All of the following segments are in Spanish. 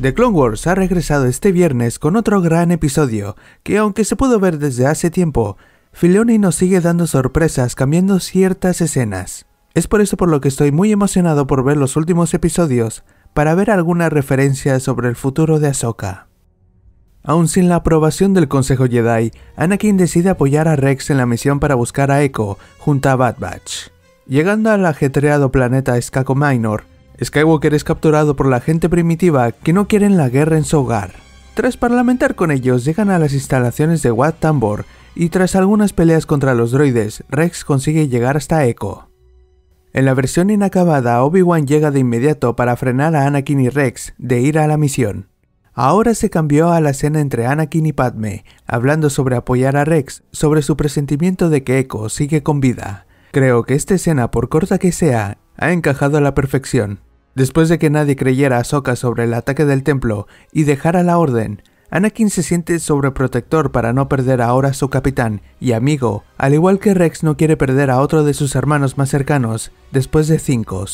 The Clone Wars ha regresado este viernes con otro gran episodio, que aunque se pudo ver desde hace tiempo, Filoni nos sigue dando sorpresas cambiando ciertas escenas. Es por eso por lo que estoy muy emocionado por ver los últimos episodios, para ver algunas referencias sobre el futuro de Ahsoka. Aún sin la aprobación del Consejo Jedi, Anakin decide apoyar a Rex en la misión para buscar a Echo junto a Bad Batch. Llegando al ajetreado planeta Skako Minor, Skywalker es capturado por la gente primitiva que no quieren la guerra en su hogar. Tras parlamentar con ellos, llegan a las instalaciones de Wat Tambor y tras algunas peleas contra los droides, Rex consigue llegar hasta Echo. En la versión inacabada, Obi-Wan llega de inmediato para frenar a Anakin y Rex de ir a la misión. Ahora se cambió a la escena entre Anakin y Padme, hablando sobre apoyar a Rex, sobre su presentimiento de que Echo sigue con vida. Creo que esta escena, por corta que sea, ha encajado a la perfección. Después de que nadie creyera a Ahsoka sobre el ataque del templo y dejara la orden, Anakin se siente sobreprotector para no perder ahora a su capitán y amigo, al igual que Rex no quiere perder a otro de sus hermanos más cercanos después de 5.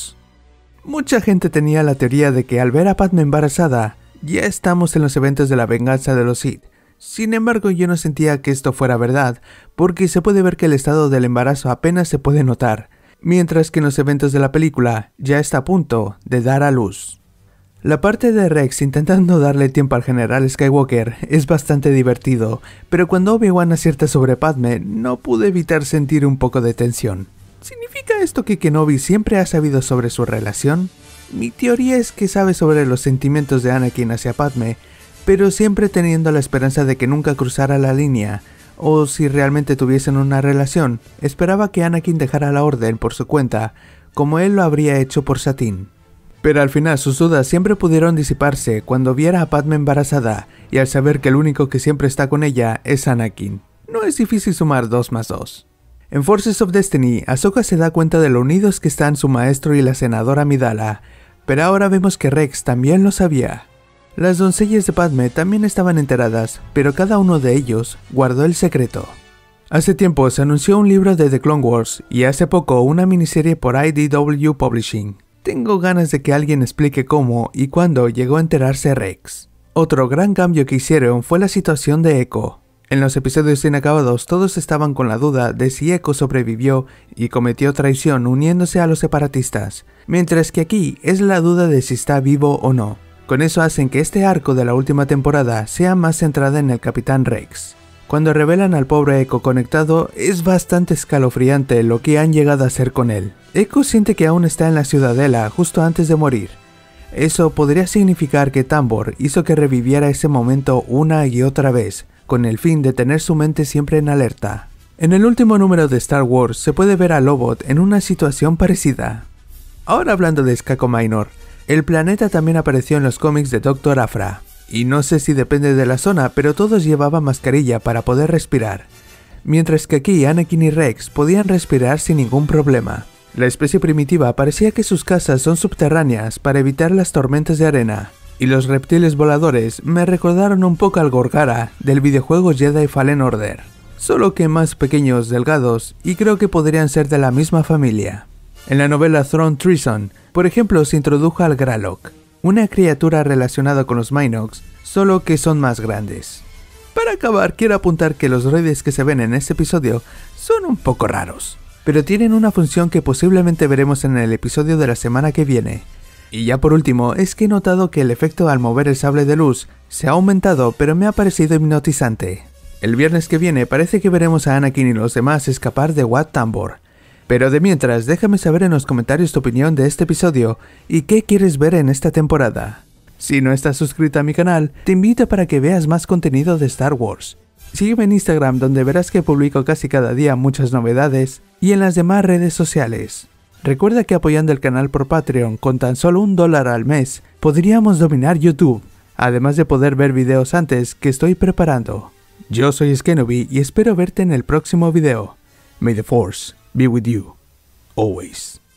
Mucha gente tenía la teoría de que al ver a Padme embarazada, ya estamos en los eventos de la venganza de los Sith. Sin embargo, yo no sentía que esto fuera verdad, porque se puede ver que el estado del embarazo apenas se puede notar, mientras que en los eventos de la película ya está a punto de dar a luz. La parte de Rex intentando darle tiempo al general Skywalker es bastante divertido, pero cuando Obi-Wan acierta sobre Padme, no pude evitar sentir un poco de tensión. ¿Significa esto que Kenobi siempre ha sabido sobre su relación? Mi teoría es que sabe sobre los sentimientos de Anakin hacia Padme, pero siempre teniendo la esperanza de que nunca cruzara la línea, o si realmente tuviesen una relación, esperaba que Anakin dejara la orden por su cuenta, como él lo habría hecho por Satine. Pero al final sus dudas siempre pudieron disiparse cuando viera a Padme embarazada, y al saber que el único que siempre está con ella es Anakin. No es difícil sumar 2 más 2. En Forces of Destiny, Ahsoka se da cuenta de lo unidos que están su maestro y la senadora Amidala, pero ahora vemos que Rex también lo sabía. Las doncellas de Padme también estaban enteradas, pero cada uno de ellos guardó el secreto. Hace tiempo se anunció un libro de The Clone Wars y hace poco una miniserie por IDW Publishing. Tengo ganas de que alguien explique cómo y cuándo llegó a enterarse Rex. Otro gran cambio que hicieron fue la situación de Echo. En los episodios inacabados todos estaban con la duda de si Echo sobrevivió y cometió traición uniéndose a los separatistas, mientras que aquí es la duda de si está vivo o no. Con eso hacen que este arco de la última temporada sea más centrada en el Capitán Rex. Cuando revelan al pobre Echo conectado, es bastante escalofriante lo que han llegado a hacer con él. Echo siente que aún está en la ciudadela justo antes de morir. Eso podría significar que Tambor hizo que reviviera ese momento una y otra vez, con el fin de tener su mente siempre en alerta. En el último número de Star Wars se puede ver a Lobot en una situación parecida. Ahora hablando de Skako Minor, el planeta también apareció en los cómics de Dr. Aphra, y no sé si depende de la zona, pero todos llevaban mascarilla para poder respirar, mientras que aquí Anakin y Rex podían respirar sin ningún problema. La especie primitiva parecía que sus casas son subterráneas para evitar las tormentas de arena, y los reptiles voladores me recordaron un poco al Gorgara del videojuego Jedi Fallen Order, solo que más pequeños, delgados, y creo que podrían ser de la misma familia. En la novela Throne Treason, por ejemplo, se introdujo al Gralok, una criatura relacionada con los Minox, solo que son más grandes. Para acabar, quiero apuntar que los droides que se ven en este episodio son un poco raros, pero tienen una función que posiblemente veremos en el episodio de la semana que viene. Y ya por último, es que he notado que el efecto al mover el sable de luz se ha aumentado, pero me ha parecido hipnotizante. El viernes que viene parece que veremos a Anakin y los demás escapar de Wat Tambor. Pero de mientras, déjame saber en los comentarios tu opinión de este episodio y qué quieres ver en esta temporada. Si no estás suscrito a mi canal, te invito para que veas más contenido de Star Wars. Sígueme en Instagram, donde verás que publico casi cada día muchas novedades, y en las demás redes sociales. Recuerda que apoyando el canal por Patreon con tan solo $1 al mes, podríamos dominar YouTube, además de poder ver videos antes que estoy preparando. Yo soy Skenobi y espero verte en el próximo video. May the Force be with you, always.